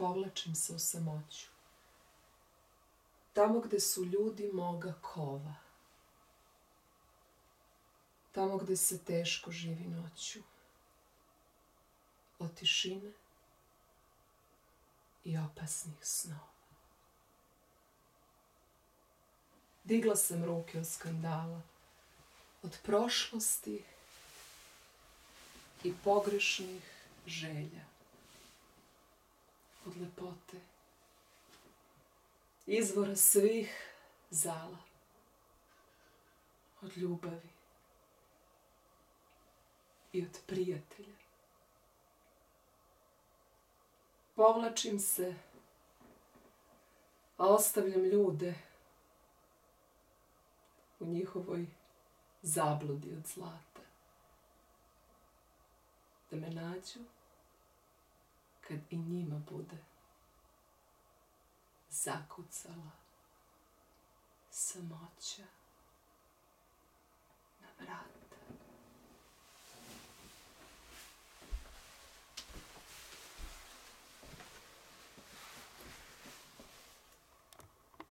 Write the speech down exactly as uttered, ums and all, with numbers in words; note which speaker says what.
Speaker 1: povlačim se u samoću. Tamo gde su ljudi moga kova. Tamo gde se teško živi noću. Od tišine i opasnih snova. Digla sam ruke od skandala, od prošlosti i pogrešnih želja, od lepote, izvora svih zala, od ljubavi i od prijatelja. Povlačim se, a ostavljam ljude u njihovoj zabludi od zlata. Da me nađu kad i njima bude zakucala samoća na vrata.